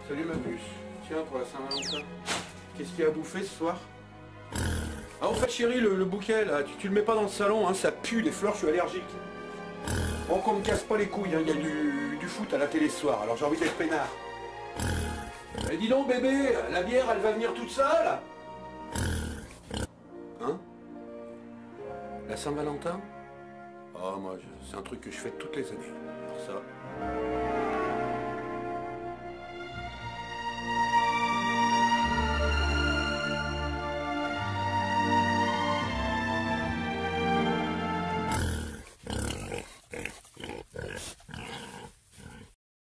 Salut ma puce. Tiens, pour la Saint-Valentin. Qu'est-ce qu'il y a à bouffer ce soir? Ah, en fait, chérie, le bouquet, là, tu le mets pas dans le salon, hein, ça pue, les fleurs, je suis allergique. Bon, qu'on me casse pas les couilles, hein, il y a du foot à la télé ce soir, alors j'ai envie d'être peinard. Eh, dis donc, bébé, la bière, elle va venir toute seule? Hein? La Saint-Valentin? Oh, moi, c'est un truc que je fais toutes les années. Ça...